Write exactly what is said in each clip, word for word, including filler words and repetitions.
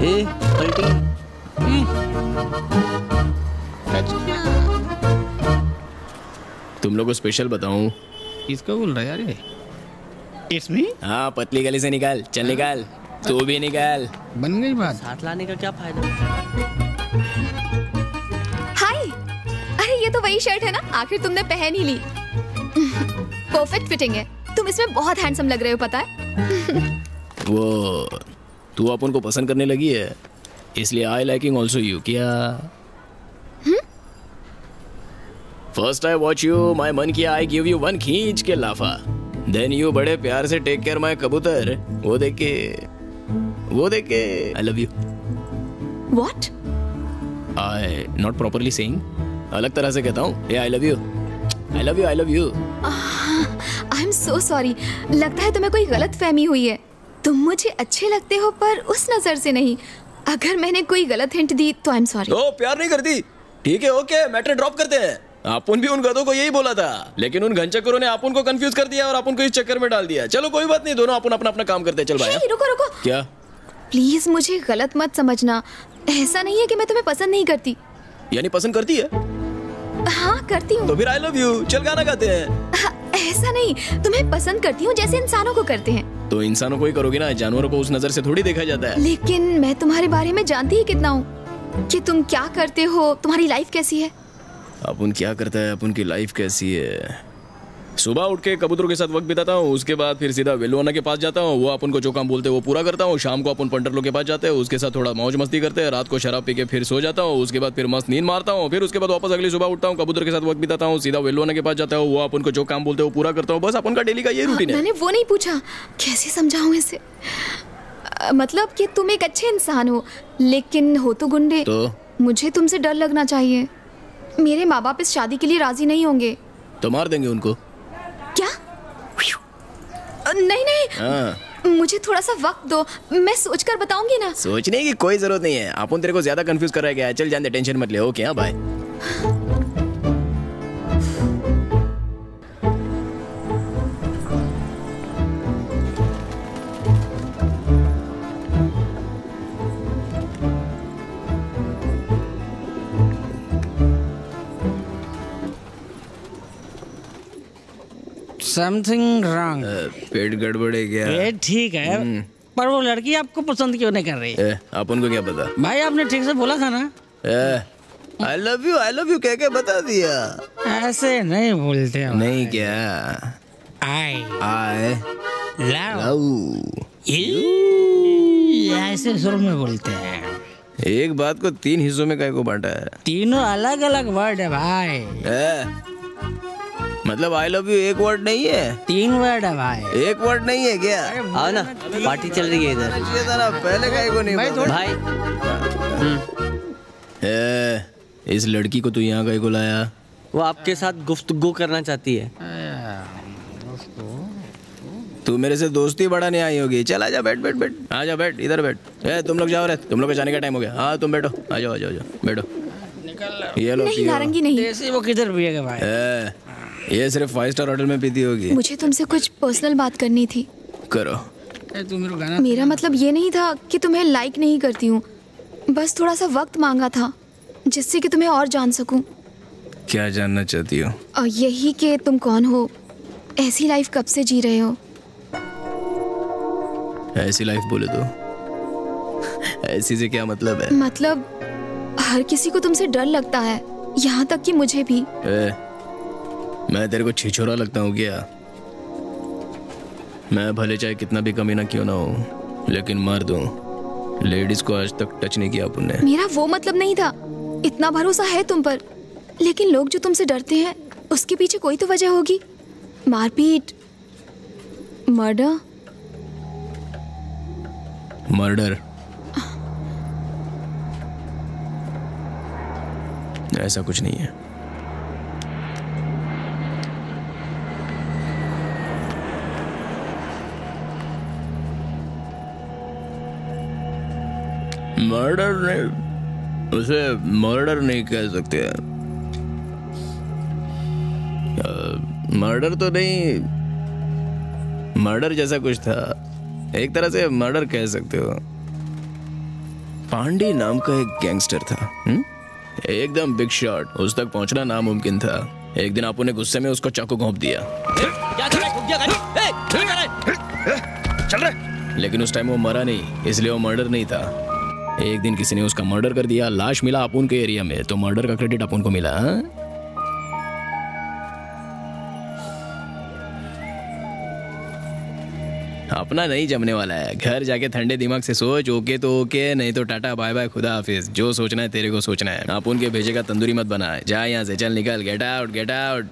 ए, पलटी। तुम लोग को स्पेशल बताऊं? इसको बोल रहा है यार ये। इसमें? हाँ, पतली गली से निकाल, चल निकाल, तू भी निकाल। बन गई बात। साथ लाने का क्या फायदा? हाय, अरे ये तो वही शर्ट है ना, आखिर तुमने पहन ही ली। परफेक्ट फिटिंग है, तुम इसमें बहुत हैंडसम लग रहे हो, पता है? वो तू अपन को पसंद करने लगी है, इसलिए आई लाइकिंग ऑल्सो यू किया। First I watch you, my मन किया आई गिव यू वन खींच के लाफा। देन यू बड़े प्यार से टेक केयर माई कबूतर। वो देख के वो देख के I love you. What? I not properly saying, अलग तरह से कहता हूँ। ये I love you, I love you, I love you. I am so sorry, लगता है तुम्हें कोई गलत फहमी हुई है। तुम मुझे अच्छे लगते हो पर उस नजर से नहीं। अगर मैंने कोई गलत हिंट दी तो आई एम सॉरी। ओ, प्यार नहीं करती? ठीक है, ओके, मैटर ड्रॉप करते हैं। अपन भी उन गधों को यही बोला था, लेकिन उन घनचक्करों ने अपन को कंफ्यूज कर दिया और अपन को इस चक्कर में डाल दिया। चलो कोई बात नहीं, दोनों अपन अपना अपना काम करते हैं। चल भाई। hey, रुको रुको। क्या? प्लीज मुझे गलत मत समझना, ऐसा नहीं है कि मैं तुम्हें पसंद नहीं करती। यानी पसंद करती है? हाँ करती हूँ। तो फिर आई लव यू, चल गाना गाते हैं। हाँ, ऐसा नहीं, तुम्हें पसंद करती हूँ जैसे इंसानों को करते हैं। तो इंसानों को ही करोगी ना, जानवरों को उस नजर से थोड़ी देखा जाता है। लेकिन मैं तुम्हारे बारे में जानती ही कितना हूँ, कि तुम क्या करते हो, तुम्हारी लाइफ कैसी है। अपन क्या करता है, अपन की लाइफ कैसी है। सुबह उठ के कबूतरों के साथ वक्त बिताता हूँ, उसके बाद फिर सीधा वेलवाना के पास जाता हूँ, वो अपन को जो काम बोलते हैं वो पूरा करता हूँ। शाम को अपन पंटरलों के पास जाते हैं, उसके साथ थोड़ा मौज मस्ती करते हैं। रात को शराब पी के फिर सो जाता हूँ, उसके बाद फिर मस्त नींद मारता हूँ। फिर उसके बाद वापस अगली सुबह उठता हूँ, कबूतर के साथ वक्त बिताता हूँ, सीधा वेलवाना के पास जाता हूँ, वो अपन को जो काम बोलते हैं वो पूरा करता हूँ। बस अपन का डेली का ये रूटीन है। मैंने वो नहीं पूछा, कैसे समझाऊं इसे। अ, मतलब कि तुम एक अच्छे इंसान हो, लेकिन हो तो गुंडे। तो मुझे तुमसे डर लगना चाहिए। मेरे माँ बाप इस शादी के लिए राजी नहीं होंगे। तो मार देंगे उनको। क्या? अ, नहीं नहीं, हाँ। मुझे थोड़ा सा वक्त दो, मैं सोचकर बताऊंगी ना। सोचने की कोई जरूरत नहीं है, अपन तेरे को ज्यादा कंफ्यूज कर रहा है क्या? चल जान दे, टेंशन मत ले। ओके, हाँ बाय। Something wrong. पेट गड़बड़ है क्या? ये ठीक है, पर वो लड़की आपको पसंद क्यों नहीं कर रही? ए, अपन को क्या पता भाई, आपने ठीक से बोला था ना। I love you, I love you कह के बता दिया। ऐसे नहीं बोलते हो। नहीं क्या? I I love love you, ऐसे सुर में बोलते हैं। एक बात को तीन हिस्सों में काहे को बांटा है? तीनों अलग अलग वर्ड है भाई। ए, मतलब आई लव यू एक वर्ड नहीं है? तीन वर्ड है भाई। एक वर्ड नहीं है क्या? आओ ना, पार्टी चल रही है इधर। पहले काहे को नहीं बोला? भाई ए, इस लड़की को तू यहाँ काहे को लाया? वो आपके साथ गुफ्तगू करना चाहती है। तू मेरे से दोस्ती बढ़ाने आई होगी। चल आजा, बैठ बैठ बैठ, आजा बैठ, इधर बैठ। ए, तुम लोग जाओ रे, तुम लोग का जाने का टाइम हो गया। हाँ तुम बैठो, आ जाओ आ जाओ, बैठो। ये लो नहीं नारंगी नहीं। ऐसे वो किधर पिएगा भाई? ए, ये सिर्फ फाइव स्टार होटल में पीती होगी। मुझे तुमसे कुछ पर्सनल बात करनी थी। करो। तू मेरे गाना। मेरा मतलब ये नहीं था कि तुम्हें लाइक नहीं करती हूँ, बस थोड़ा सा वक्त मांगा था जिससे कि तुम्हें और जान सकूं। क्या जानना चाहती हो? और यही कि तुम कौन हो, ऐसी लाइफ कब से जी रहे हो। ऐसी लाइफ बोले तो ऐसी से क्या मतलब है? मतलब हर किसी को तुमसे डर लगता है, यहाँ तक कि मुझे भी। ए, मैं तेरे को छिछोरा लगता हूँ क्या? मैं भले चाहे कितना भी कमीना क्यों ना हो, लेकिन मर्द हूँ। लेडीज को आज तक टच नहीं किया अपन ने। मेरा वो मतलब नहीं था, इतना भरोसा है तुम पर, लेकिन लोग जो तुमसे डरते हैं उसके पीछे कोई तो वजह होगी। मारपीट, मर्डर। मर्डर? ऐसा कुछ नहीं है। मर्डर नहीं, उसे मर्डर नहीं कह सकते। मर्डर तो नहीं, मर्डर जैसा कुछ था, एक तरह से मर्डर कह सकते हो। पांडे नाम का एक गैंगस्टर था, हुँ? एकदम बिग शॉट, उस तक पहुंचना नामुमकिन था। एक दिन आपने गुस्से में उसको चाकू घोंप दिया। क्या कर रहा है? क्या कर रहा है? ए, क्या कर रहा है? चल रहा। लेकिन उस टाइम वो मरा नहीं, इसलिए वो मर्डर नहीं था। एक दिन किसी ने उसका मर्डर कर दिया, लाश मिला अपुन के एरिया में, तो मर्डर का क्रेडिट अपुन को मिला। हा? अपना नहीं जमने वाला है। घर जाके ठंडे दिमाग से सोच, ओके तो ओके, नहीं तो टाटा बाय बाय, खुदा हाफिज। जो सोचना है तेरे को सोचना है। अपुन के भेजे का तंदूरी मत बना। जा यहाँ से, चल निकल, गेट आउट गेट आउट।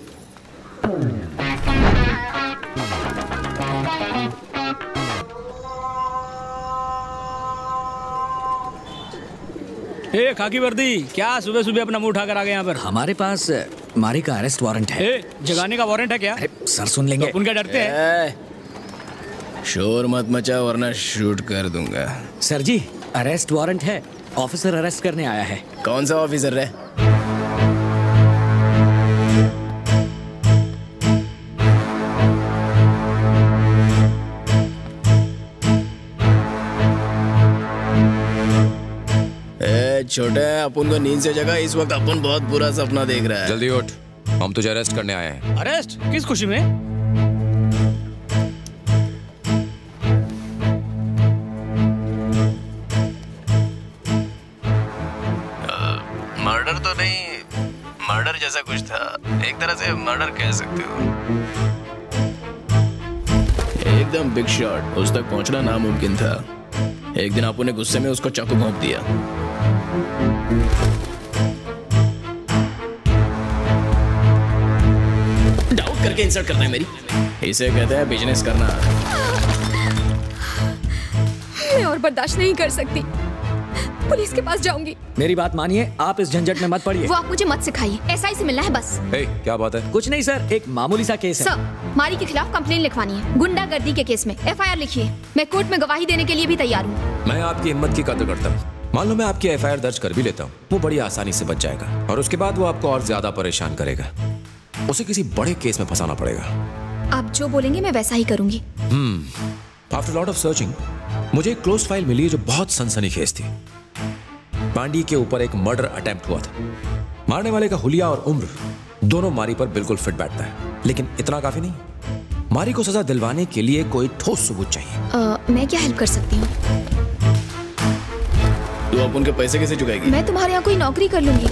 ए खाकी वर्दी, क्या सुबह सुबह अपना मुंह उठाकर आ गए यहाँ पर? हमारे पास मारी का अरेस्ट वारंट है। ए, जगाने का वारंट है क्या? अरे सर सुन लेंगे। तो उनका डरते हैं। शोर मत मचा वरना शूट कर दूंगा। सर जी अरेस्ट वारंट है, ऑफिसर अरेस्ट करने आया है। कौन सा ऑफिसर है? ए छोटे, अपन को नींद से जगा। इस वक्त अपन बहुत बुरा सपना देख रहा है। जल्दी उठ, हम तुझे अरेस्ट करने आए हैं। अरेस्ट? किस खुशी में? मर्डर तो नहीं, मर्डर जैसा कुछ था। एक तरह से मर्डर कह सकते हो। एकदम बिग शॉट, उस तक पहुंचना नामुमकिन था। एक दिन आपने गुस्से में उसको चाकू घोंप दिया। डाउट करके इंसल्ट करता है मेरी। इसे कहते हैं बिजनेस करना। मैं और बर्दाश्त नहीं कर सकती, पुलिस के पास जाऊंगी। मेरी बात मानिए, आप इस झंझट में मत पड़िए। वो आप मुझे मत सिखाइए, एसआई से मिलना है बस। ए, क्या बात है? कुछ नहीं सर, एक मामूली सा केस है। सर, मारी के खिलाफ कंप्लेन लिखवानी है, गुंडागर्दी के केस में। एफआईआर लिखिए, मैं कोर्ट में गवाही देने के लिए भी तैयार हूँ। मैं आपकी हिम्मत की कदर करता हूँ। मान लो मैं आपकी एफआईआर दर्ज कर भी लेता हूँ, वो बड़ी आसानी से बच जाएगा और उसके बाद वो आपको और ज्यादा परेशान करेगा। उसे किसी बड़े केस में फंसाना पड़ेगा। आप जो बोलेंगे मैं वैसा ही करूंगी। Hmm after lot of searching मुझे एक क्लोज फाइल मिली है जो बहुत सनसनीखेज थी। पांडी के ऊपर एक मर्डर अटेम्प्ट हुआ था। मारने वाले का हुलिया और उम्र दोनों मारी पर बिल्कुल फिट बैठता है, लेकिन इतना काफी नहीं। मारी को सजा दिलवाने के लिए कोई ठोस सबूत चाहिए। आ, मैं क्या हेल्प कर सकती हूँ? तू अब उनके पैसे कैसे चुकाएगी? मैं तुम्हारे यहाँ कोई नौकरी कर लूंगी।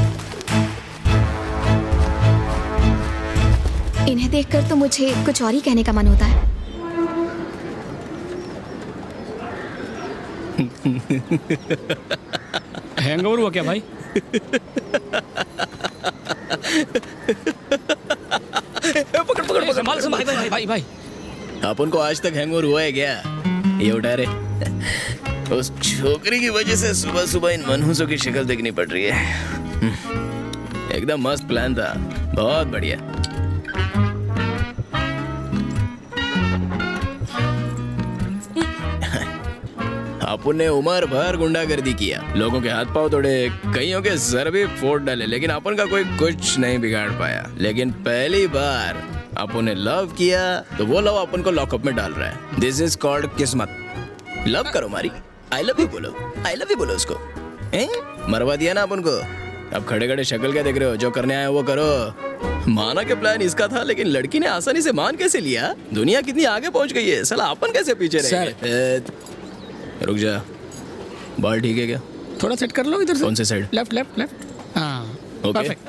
इन्हें देखकर तो मुझे कुछ और ही कहने का मन होता है। हैंगओवर हुआ क्या भाई? पकड़ पकड़ पकड़ संभाल संभाल भाई भाई भाई। अपन को आज तक हैंगओवर हुआ है क्या? ये उठा रे। उस छोकरी की वजह से सुबह सुबह इन मनहूसों की शक्ल देखनी पड़ रही है। एकदम मस्त प्लान था, बहुत बढ़िया। अपन ने उम्र भर गुंडागर्दी किया, लोगों के हाथ पांव तोड़े, कईयों के सर भी फोड़ डाले, लेकिन अपन का कोई कुछ नहीं बिगाड़ पाया। लेकिन पहली बार अपन ने लव किया तो वो लव अपन को लॉकअप में डाल रहा है। दिस इज कॉल्ड किस्मत। लव करो मारी, आई लव यू बोलो, आई लव यू बोलो उसको। ए? मरवा दिया ना अपन को। अब खड़े खड़े शक्ल क्या देख रहे हो? जो करने आए वो करो। माना के प्लान इसका था, लेकिन लड़की ने आसानी से मान कैसे लिया? दुनिया कितनी आगे पहुंच गई है, साला अपन कैसे पीछे रह गए? रुक जा, बाल ठीक है क्या? थोड़ा सेट कर लो इधर से। कौन से साइड? Left left left. हाँ ओके। परफेक्ट।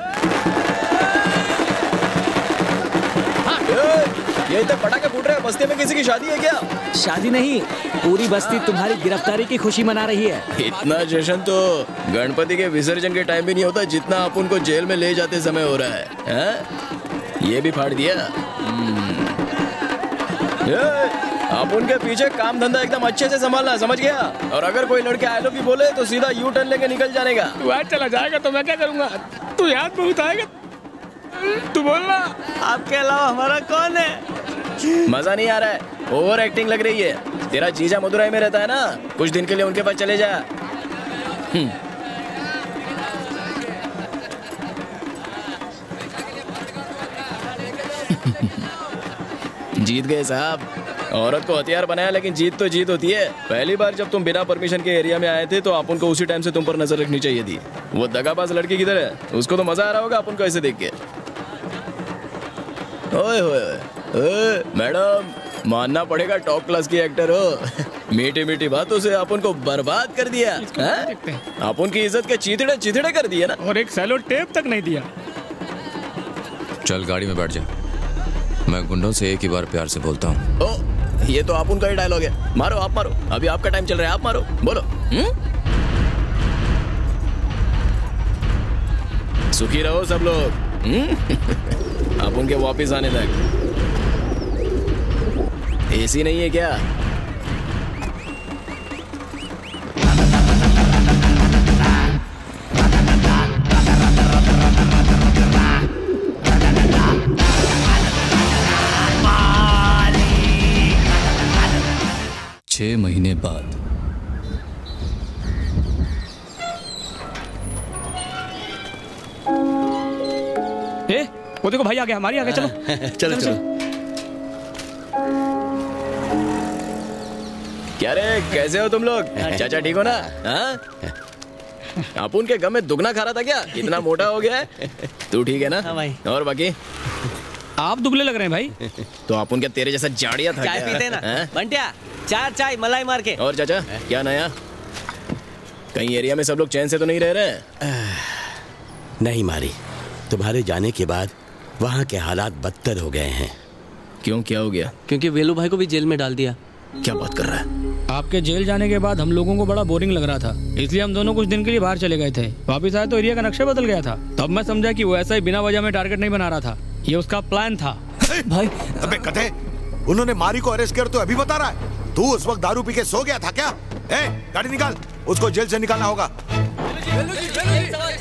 ये तक पटाखे फूट रहे हैं, बस्ती में किसी की शादी है क्या? शादी नहीं, पूरी बस्ती तुम्हारी गिरफ्तारी की खुशी मना रही है। इतना जश्न तो गणपति के विसर्जन के टाइम भी नहीं होता जितना अपन को जेल में ले जाते समय हो रहा है, है? ये भी फाड़ दिया। आप उनके पीछे काम धंधा एकदम अच्छे से संभालना, समझ गया? और अगर कोई लड़के आई लव यू बोले तो सीधा यू टर्न लेके निकल जाने का। तू आज चला जाएगा तो मैं क्या करूंगा? तू याद बहुत आएगा, तू बोलना। आपके अलावा हमारा कौन है? मजा नहीं आ रहा है, ओवर एक्टिंग लग रही है। तेरा जीजा मदुराई में रहता है ना, कुछ दिन के लिए उनके पास चले जा। जीत गए साहब। औरत को हथियार बनाया लेकिन जीत तो जीत होती है। पहली बार जब तुम बिना परमिशन के एरिया में आए थे तो अपन को उसी टाइम से तुम पर नजर रखनी चाहिए थी। वो दगाबाज लड़की किधर है? उसको तो मजा आ रहा होगा अपन को ऐसे देख के। ओए ओए ओए मैडम, मानना पड़ेगा टॉप क्लास की एक्टर हो। मीठी मीठी बातों से अपन को बर्बाद कर दिया। अपन की इज्जत के चीथड़े चीथड़े कर दिए ना। और एक सेलो टेप तक नहीं दिया। चल गाड़ी में बैठ जा। मैं गुंडों से एक ही बार प्यार से बोलता हूँ। ओ, ये तो आप उनका ही डायलॉग है। मारो आप मारो, अभी आपका टाइम चल रहा है, आप मारो, बोलो। हुँ? सुखी रहो सब लोग। आप उनके वापस आने तक। एसी नहीं है क्या? छह महीने बाद ए, वो देखो भाई आ गया, हमारी आ गया। चलो चलो चलो। क्या रे, कैसे हो तुम लोग? चाचा ठीक हो ना? हाँ? अपुन के गम में दुगना खा रहा था क्या? इतना मोटा हो गया है? तू ठीक है ना? हाँ भाई। और बाकी आप दुबले लग रहे हैं भाई। तो अपुन के तेरे जैसा जाड़िया था चाय क्या? पीते ना हाँ? बंटिया, चार चाय मलाई मार के। और चाचा क्या नया? कहीं एरिया में सब लोग चैन से तो नहीं रह रहे? नहीं मारी, तुम्हारे जाने के बाद वहाँ के हालात बदतर हो गए हैं। क्यों, क्या हो गया? क्योंकि वेलू भाई को भी जेल में डाल दिया। क्या बात कर रहा है? आपके जेल जाने के बाद हम लोगों को बड़ा बोरिंग लग रहा था, इसलिए हम दोनों कुछ दिन के लिए बाहर चले गए थे। वापिस आए तो एरिया का नक्शा बदल गया था। तब मैं समझा कि वो ऐसा ही बिना वजह में टारगेट नहीं बना रहा था, ये उसका प्लान था। भाई अबे कथे, उन्होंने मारी को अरेस्ट कर तो अभी बता रहा है? तू उस वक्त दारू पी के सो गया था क्या? ए, गाड़ी निकाल, उसको जेल से निकालना होगा।